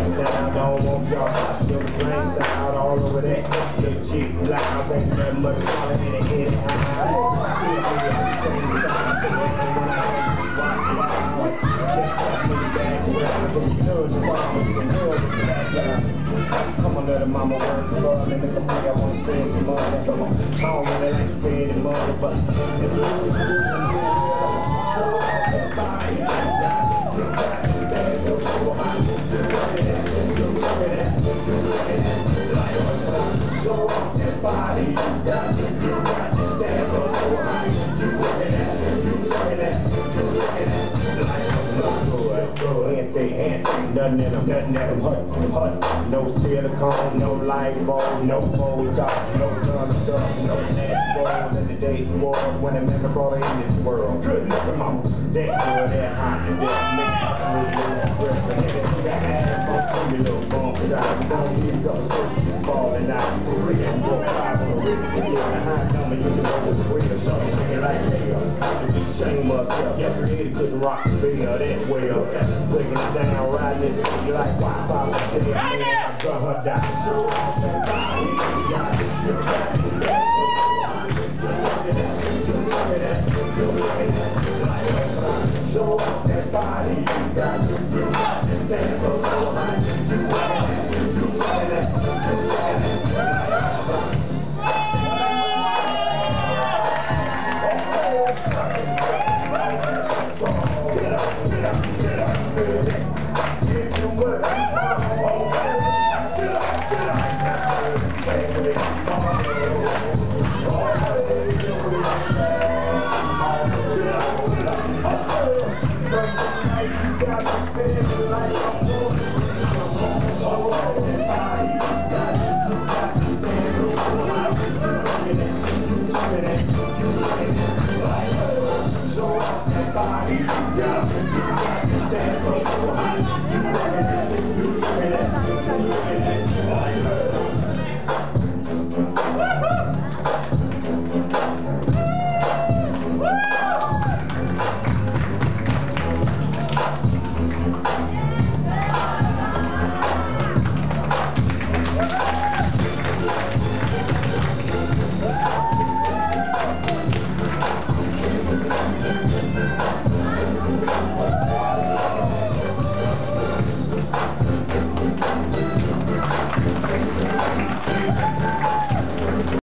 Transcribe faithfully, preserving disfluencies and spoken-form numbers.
down, don't want y'all stop spilling drinks out all over that. Little chick blouse, ain't nothing but a solid in the head and high. Still me on the train side, till when I had you swap it out. Kept something in the background, from the hood song, but you can hug with the background. Come on, little mama work for me, make a think I wanna spend some money. Come on, I don't really like spending money, but if you do, you do, show off that body. You got it, bad girl, so hot. You tell me that, you tell me that, you tell me that. Like what's up? Show off that body. You got it, you got it, bad girl, so hot. You tell me that, you tell me that, you tell me that. Like what's up? Go ahead, go ahead, they ain't nothing in them, nothing in them, hut, hut. No silicone, no light bulb, no Botox, no gun of stuff, no nasty balls in the days war when a man brought her in this world. Good looking mama, that girl, that hot, and that make it move, move, breath for head. That ass gon' pull me little bumps out. You don't need a couple skirts, you falling out. For real, and walk five on the ribbon. Still on a high number, you can go with three or something, shaking like hell. To be shame myself, your creator couldn't rock the bell that well. Breaking it down, riding this beat like Wi-Fi with J M, man, I got her down. Show off that body, you got it, you got it, you got it. You tell me that, you tell me that, you tell me that. Like what's up? Show off that body, you got it, you got it, that goes so high. You tell me that, you tell me that, you tell me that. Like what's up? Get up, get up, get up, get up. Give you what? Get up, get up. Say it with me. Get up, get up. From the night you got me feeling like I'm moving. Show off that body. You got it, you got me feeling so high. You tell me that, you tell me that, you tell me that. Like, show off that body. You got it.